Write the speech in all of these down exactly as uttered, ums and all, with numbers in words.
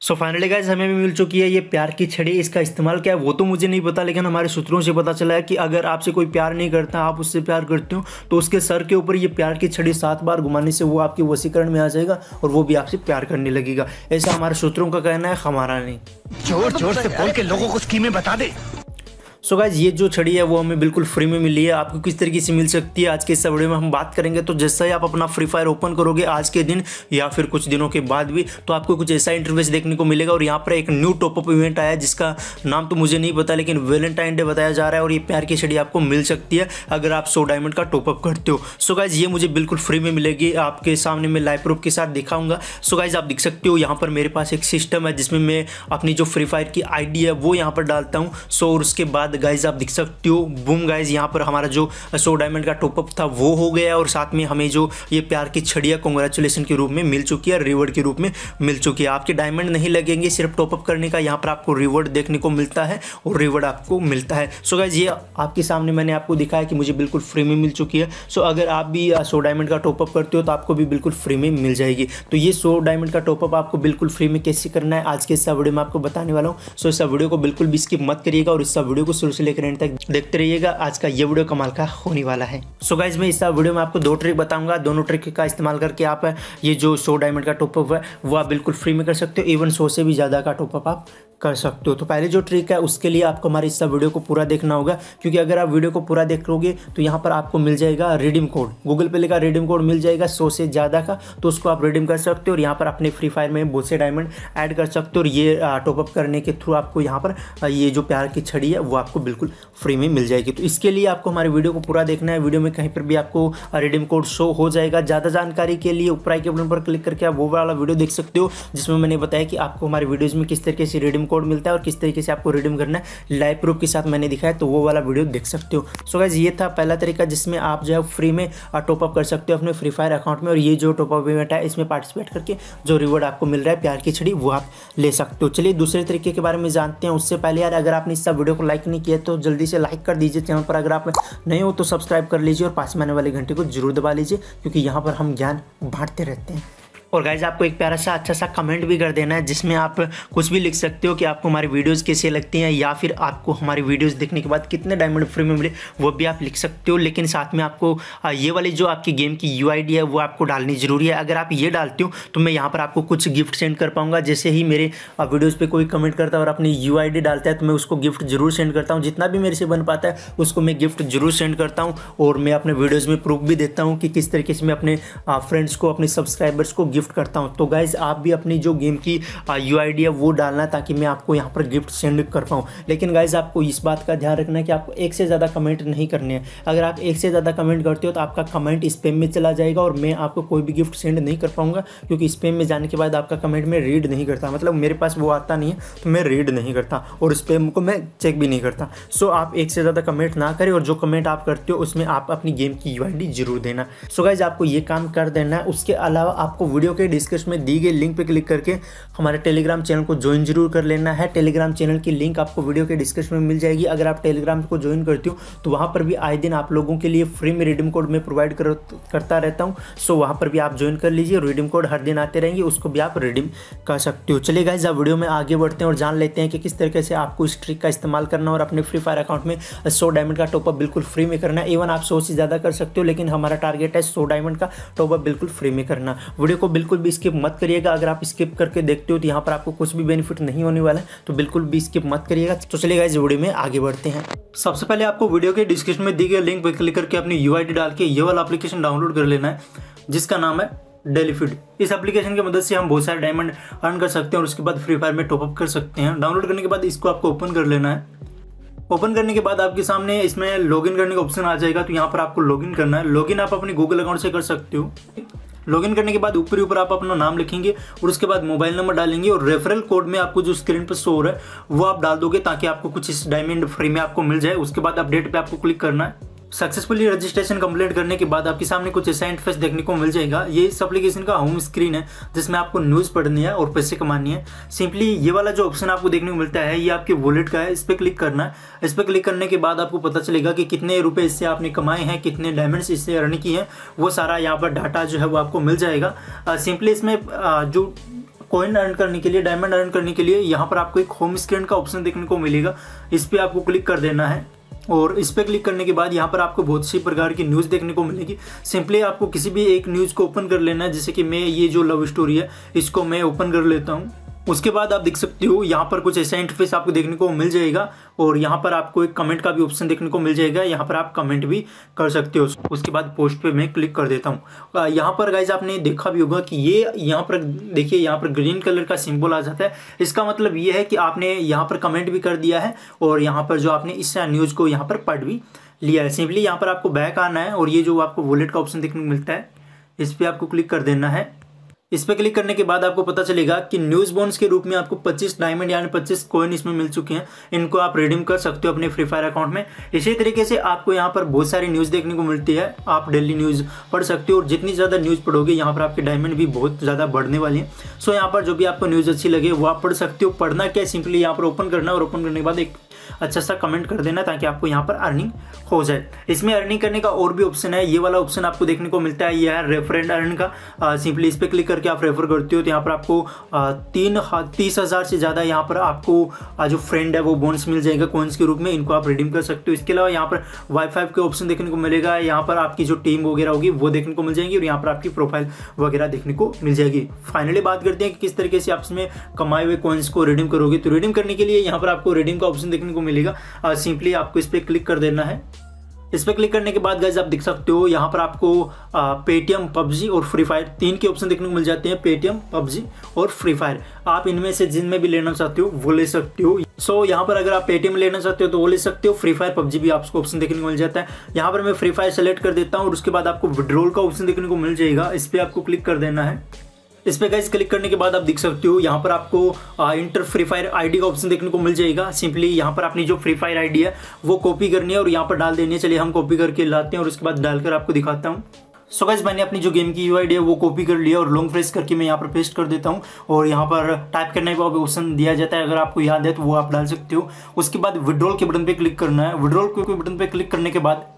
So finally guys हमें भी मिल चुकी है ये प्यार की छड़ी। इसका इस्तेमाल क्या है वो तो मुझे नहीं पता, लेकिन हमारे सूत्रों से पता चला है कि अगर आपसे कोई प्यार नहीं करता, आप उससे प्यार करते हो, तो उसके सर के ऊपर ये प्यार की छड़ी सात बार घुमाने से वो आपके वशीकरण में आ जाएगा और वो भी आपसे प्यार करने लगेगा। ऐसा हमारे सूत्रों का कहना है, हमारा नहीं। जोर जोर से बोल के लोगों को स्कीमें बता दे। सो गाइज ये जो छड़ी है वो हमें बिल्कुल फ्री में मिली है। आपको किस तरीके से मिल सकती है आज के इस वीडियो में हम बात करेंगे। तो जैसा ही आप अपना फ्री फायर ओपन करोगे आज के दिन या फिर कुछ दिनों के बाद भी, तो आपको कुछ ऐसा इंटरफेस देखने को मिलेगा। और यहाँ पर एक न्यू टॉपअप इवेंट आया है जिसका नाम तो मुझे नहीं पता, लेकिन वैलेंटाइन डे बताया जा रहा है और ये प्यार की छड़ी आपको मिल सकती है अगर आप सौ डायमंड का टॉपअप करते हो। सो गाइज ये मुझे बिल्कुल फ्री में मिलेगी, आपके सामने मैं लाइव प्रूफ के साथ दिखाऊंगा। सो गाइज आप देख सकते हो यहाँ पर मेरे पास एक सिस्टम है जिसमें मैं अपनी जो फ्री फायर की आई डी है वो यहाँ पर डालता हूँ। सो और उसके बाद गाइज आप देख सकते बूम गाइज यहाँ पर हमारा जो सौ डायमंड का टॉपअप था वो हो गया और साथ में हमें जो ये प्यार की छड़ी है कांग्रेचुलेशन के रूप में मिल चुकी है, रिवॉर्ड के रूप में मिल चुकी है। आपके डायमंड नहीं लगेंगे, सिर्फ टॉपअप करने का यहाँ पर आपको रिवॉर्ड देखने को मिलता है और रिवॉर्ड आपको मिलता है। सो गाइज ये आपके सामने मैंने आपको दिखाया कि मुझे बिल्कुल फ्री में मिल चुकी है। सो अगर आप भी सौ डायमंड का टॉपअप करते हो तो आपको भी बिल्कुल फ्री में मिल जाएगी। तो ये सौ डायमंड का टॉपअप आपको बिल्कुल फ्री में कैसे करना है आज के इस वीडियो में आपको बताने वाला हूँ। सो इस वीडियो को बिल्कुल भी स्किप मत करिएगा और इस वीडियो को शुरू से लेकर एंड तक देखते रहिएगा। आज का ये वीडियो कमाल का होने वाला है। सो गाइज मैं इस वीडियो में आपको दो ट्रिक बताऊंगा। दोनों ट्रिक का इस्तेमाल करके आप ये जो सौ डायमंड का टॉपअप है वो आप बिल्कुल फ्री में कर सकते हो। इवन सौ से भी ज़्यादा का टॉपअप आप कर सकते हो। तो पहले जो ट्रिक है उसके लिए आपको हमारे इस वीडियो को पूरा देखना होगा, क्योंकि अगर आप वीडियो को पूरा देखोगे तो यहाँ पर आपको मिल जाएगा रिडीम कोड। गूगल पे लिखा रिडीम कोड मिल जाएगा सौ से ज़्यादा का, तो उसको आप रिडीम कर सकते हो और यहाँ पर अपने फ्री फायर में बहुत से डायमंड ऐड कर सकते हो। और ये टॉपअप करने के थ्रू आपको यहाँ पर ये जो प्यार की छड़ी है वो आपको बिल्कुल फ्री में मिल जाएगी। तो इसके लिए आपको हमारे वीडियो को पूरा देखना है। वीडियो में कहीं पर भी आपको रिडीम कोड शो हो जाएगा। ज़्यादा जानकारी के लिए ऊपर आई के बटन पर क्लिक करके आप वो वाला वीडियो देख सकते हो जिसमें मैंने बताया कि आपको हमारे वीडियोज़ में किस तरीके से रिडीम कोड मिलता है और किस तरीके से आपको रिडीम करना है लाइव प्रूफ के साथ मैंने दिखाया, तो वो वाला वीडियो देख सकते हो। सो गाइस ये था पहला तरीका जिसमें आप जो है फ्री में टॉपअप कर सकते हो अपने फ्री फायर अकाउंट में। और ये जो टॉपअप इवेंट है इसमें पार्टिसिपेट करके जो रिवॉर्ड आपको मिल रहा है प्यार की छड़ी वो आप ले सकते हो। चलिए दूसरे तरीके के बारे में जानते हैं। उससे पहले यार अगर आपने इस वीडियो को लाइक नहीं किया तो जल्दी से लाइक कर दीजिए चैनल पर। अगर आप नहीं हो तो सब्सक्राइब कर लीजिए और पास में आने वाले घंटे को जरूर दबा लीजिए, क्योंकि यहाँ पर हम ज्ञान बांटते रहते हैं। और गाइज आपको एक प्यारा सा अच्छा सा कमेंट भी कर देना है जिसमें आप कुछ भी लिख सकते हो कि आपको हमारी वीडियोस कैसे लगती हैं या फिर आपको हमारी वीडियोस देखने के बाद कितने डायमंड फ्री में मिले वो भी आप लिख सकते हो। लेकिन साथ में आपको ये वाली जो आपकी गेम की यू आई डी है वो आपको डालनी ज़रूरी है। अगर आप ये डालते हो तो मैं यहाँ पर आपको कुछ गिफ्ट सेंड कर पाऊँगा। जैसे ही मेरे वीडियोज़ पर कोई कमेंट करता है और अपनी यू आई डी डालता है तो मैं उसको गिफ्ट जरूर सेंड करता हूँ। जितना भी मेरे से बन पाता है उसको मैं गिफ्ट जरूर सेंड करता हूँ और मैं अपने वीडियोज़ में प्रूफ भी देता हूँ कि किस तरीके से मैं अपने फ्रेंड्स को, अपने सब्सक्राइबर्स को गिफ्ट करता हूँ। तो गाइज आप भी अपनी जो गेम की यू आई डी है वो डालना ताकि मैं आपको यहाँ पर गिफ्ट सेंड कर पाऊँ। लेकिन गाइज आपको इस बात का ध्यान रखना है कि आपको एक से ज़्यादा कमेंट नहीं करने हैं। अगर आप एक से ज़्यादा कमेंट करते हो तो आपका कमेंट स्पैम में चला जाएगा और मैं आपको कोई भी गिफ्ट सेंड नहीं कर पाऊँगा, क्योंकि स्पैम में जाने के बाद आपका कमेंट मैं रीड नहीं करता। मतलब मेरे पास वो आता नहीं है तो मैं रीड नहीं करता और स्पैम को मैं चेक भी नहीं करता। सो आप एक से ज़्यादा कमेंट ना करें और जो कमेंट आप करते हो उसमें आप अपनी गेम की यू आई डी जरूर देना। सो गाइज आपको ये काम कर देना है। उसके अलावा आपको वीडियो के डिस्क्रिप्शन में दी गई लिंक पे क्लिक करके हमारे टेलीग्राम चैनल को ज्वाइन जरूर कर लेना है। टेलीग्राम चैनल की लिंक आपको वीडियो के डिस्क्रिप्शन में मिल जाएगी। अगर आप टेलीग्राम को ज्वाइन करते हो तो वहाँ पर भी आए दिन आप लोगों के लिए फ्री में रिडीम कोड में प्रोवाइड कर, करता रहता हूँ। सो वहाँ पर भी आप ज्वाइन कर लीजिए। रिडीम कोड हर दिन आते रहेंगे, उसको भी आप रिडीम कर सकते हो। चलिए गाइस अब वीडियो में आगे बढ़ते हैं और जान लेते हैं कि किस तरीके से आपको इस ट्रिक का इस्तेमाल करना और अपने फ्री फायर अकाउंट में सौ डायमंड का टॉपअप बिल्कुल फ्री में करना है। इवन आप सौ से ज़्यादा कर सकते हो, लेकिन हमारा टारगेट है सौ डायमंड का टॉपअप बिल्कुल फ्री में करना। वीडियो को बिल्कुल भी स्किप मत करिएगा। अगर आप स्किप करके देखते हो तो यहाँ पर आपको कुछ भी बेनिफिट नहीं होने वाला है, तो बिल्कुल भी स्किप मत करिएगा। तो चलिए गाइस वीडियो में आगे बढ़ते हैं। सबसे पहले आपको वीडियो के डिस्क्रिप्शन में दी गई लिंक पर क्लिक करके अपनी यू आई डी डाल के ये वाला एप्लीकेशन डाउनलोड कर लेना है जिसका नाम है डेलीफिड। इस एप्लीकेशन की मदद से हम बहुत सारे डायमंड अर्न कर सकते हैं और उसके बाद फ्री फायर में टॉपअप कर सकते हैं। डाउनलोड करने के बाद इसको आपको ओपन कर लेना है। ओपन करने के बाद आपके सामने इसमें लॉगिन करने का ऑप्शन आ जाएगा, तो यहाँ पर आपको लॉगिन करना है। लॉगिन आप अपने गूगल अकाउंट से कर सकते हो। लॉगिन करने के बाद ऊपर ऊपर आप अपना नाम लिखेंगे और उसके बाद मोबाइल नंबर डालेंगे और रेफरल कोड में आपको जो स्क्रीन पर शो हो रहा है वो आप डाल दोगे ताकि आपको कुछ इस डायमंड फ्री में आपको मिल जाए। उसके बाद अपडेट पे आपको क्लिक करना है। सक्सेसफुली रजिस्ट्रेशन कंप्लीट करने के बाद आपके सामने कुछ ऐसा इंटरफेस देखने को मिल जाएगा। ये इस एप्लीकेशन का होम स्क्रीन है जिसमें आपको न्यूज़ पढ़नी है और पैसे कमानी है। सिंपली ये वाला जो ऑप्शन आपको देखने को मिलता है ये आपके वॉलेट का है, इस पर क्लिक करना है। इस पर क्लिक करने के बाद आपको पता चलेगा कि कितने रुपए इससे आपने कमाए हैं, कितने डायमंड्स इससे अर्न किए हैं, वो सारा यहाँ पर डाटा जो है वो आपको मिल जाएगा। सिंपली इसमें जो कॉइन अर्न करने के लिए, डायमंड अर्न करने के लिए यहाँ पर आपको एक होम स्क्रीन का ऑप्शन देखने को मिलेगा। इस पर आपको क्लिक कर देना है और इस पर क्लिक करने के बाद यहाँ पर आपको बहुत सी प्रकार की न्यूज़ देखने को मिलेगी। सिंपली आपको किसी भी एक न्यूज़ को ओपन कर लेना है। जैसे कि मैं ये जो लव स्टोरी है इसको मैं ओपन कर लेता हूँ। उसके बाद आप देख सकते हो यहाँ पर कुछ ऐसा इंटरफेस आपको देखने को मिल जाएगा और यहाँ पर आपको एक कमेंट का भी ऑप्शन देखने को मिल जाएगा। यहाँ पर आप कमेंट भी कर सकते हो। उसके बाद पोस्ट पे मैं क्लिक कर देता हूँ। यहाँ पर गाइज आपने देखा भी होगा कि ये यहाँ पर देखिए, यहाँ पर ग्रीन कलर का सिंबल आ जाता है। इसका मतलब ये है कि आपने यहाँ पर कमेंट भी कर दिया है और यहाँ पर जो आपने इस न्यूज़ को यहाँ पर पढ़ भी लिया है। सिंपली यहाँ पर आपको बैक आना है और ये जो आपको वॉलेट का ऑप्शन देखने को मिलता है इस पर आपको क्लिक कर देना है। इस पर क्लिक करने के बाद आपको पता चलेगा कि न्यूज़ बॉन्ड्स के रूप में आपको पच्चीस डायमंड यानी पच्चीस कॉइन इसमें मिल चुके हैं। इनको आप रिडीम कर सकते हो अपने फ्री फायर अकाउंट में। इसी तरीके से आपको यहाँ पर बहुत सारी न्यूज़ देखने को मिलती है। आप डेली न्यूज़ पढ़ सकते हो और जितनी ज़्यादा न्यूज़ पढ़ोगे यहाँ पर आपके डायमंड भी बहुत ज़्यादा बढ़ने वाली है। सो यहाँ पर जो भी आपको न्यूज़ अच्छी लगे वो आप पढ़ सकते हो। पढ़ना क्या है, सिंपली यहाँ पर ओपन करना और ओपन करने के बाद एक अच्छा सा कमेंट कर देना ताकि आपको यहाँ पर अर्निंग हो जाए। इसमें अर्निंग करने का और भी ऑप्शन है। ये वाला ऑप्शन आपको देखने को मिलता है, ये है रेफरेंड अर्न का। सिंपली इस पर क्लिक करके आप रेफर करते हो तो यहाँ पर आपको आ, तीन तीस हज़ार से ज़्यादा यहाँ पर आपको आ, जो फ्रेंड है वो बोनस मिल जाएगा कॉइन्स के रूप में। इनको आप रिडीम कर सकते हो। इसके अलावा यहाँ पर वाईफाई के ऑप्शन देखने को मिलेगा। यहाँ पर आपकी जो टीम वगैरह होगी वो देखने को मिल जाएगी और यहाँ पर आपकी प्रोफाइल वगैरह देखने को मिल जाएगी। फाइनली बात करते हैं कि किस तरीके से आप इसमें कमाए हुए कॉइन्स को रिडीम करोगे। तो रिडीम करने के लिए यहाँ पर आपको रिडीम का ऑप्शन देखने को मिलेगा। सिंपली आपको इस पर क्लिक कर देना है। इस पर क्लिक करने के बाद गाइस आप देख सकते हो यहाँ पर आपको पेटीएम, पबजी और फ्री फायर तीन के ऑप्शन देखने को मिल जाते हैं। पेटीएम, पबजी और फ्री फायर, आप इनमें से जिनमें भी लेना चाहते हो वो ले सकते हो। सो so, यहाँ पर अगर आप पेटीएम लेना चाहते हो तो वो ले सकते हो। फ्री फायर, पबजी भी आपको ऑप्शन देखने को मिल जाता है। यहाँ पर मैं फ्री फायर सेलेक्ट कर देता हूँ और उसके बाद आपको विड्रॉल का ऑप्शन देखने को मिल जाएगा। इस पर आपको क्लिक कर देना है। इस पे गाइस क्लिक करने के बाद आप देख सकते हो यहाँ पर आपको इंटर फ्री फायर आईडी का ऑप्शन देखने को मिल जाएगा। सिंपली यहाँ पर अपनी जो फ्री फायर आईडी है वो कॉपी करनी है और यहाँ पर डाल देनी है। चलिए हम कॉपी करके लाते हैं और उसके बाद डालकर आपको दिखाता हूँ। सो गाइस मैंने अपनी जो गेम की यू आई डी है वो कॉपी कर लिया और लॉन्ग प्रेस करके मैं यहाँ पर पेस्ट कर देता हूँ और यहाँ पर टाइप करने का ऑप्शन दिया जाता है। अगर आपको याद है तो वो आप डाल सकते हो। उसके बाद विड्रॉल के बटन पे क्लिक करना है। विड्रॉल के बटन पे क्लिक करने के बाद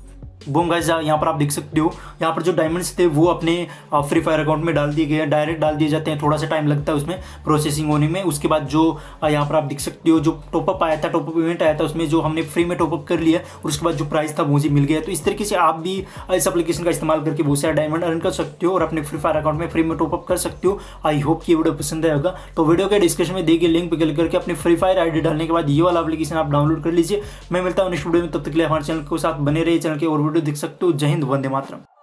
बूम गाइस यहाँ पर आप देख सकते हो यहाँ पर जो डायमंड्स थे वो अपने फ्री फायर अकाउंट में डाल दिए गए हैं। डायरेक्ट डाल दिए जाते हैं, थोड़ा सा टाइम लगता है उसमें प्रोसेसिंग होने में। उसके बाद जो यहाँ पर आप देख सकते हो जो टॉपअप आया था, टॉपअप इवेंट आया था, उसमें जो हमने फ्री में टॉपअप कर लिया और उसके बाद जो प्राइस था मुझे मिल गया। तो इस तरीके से आप भी इस एप्लीकेशन का इस्तेमाल करके बहुत सारे डायमंड अर्न कर सकते हो और अपने फ्री फायर अकाउंट में फ्री में टॉपअप कर सकते हो। आई होप कि ये वीडियो पसंद आएगा। तो वीडियो के डिस्क्रिप्शन में दिए गए लिंक पर क्लिक करके अपने फ्री फायर आई डी डालने के बाद ये वाला एप्लीकेशन आप डाउनलोड कर लीजिए। मैं मिलता हूँ नेक्स्ट वीडियो में, तब तक के लिए हमारे चैनल के साथ बने रहिए। चैनल के और वीडियो देख सकते हो। जय हिंद, वंदे मातरम।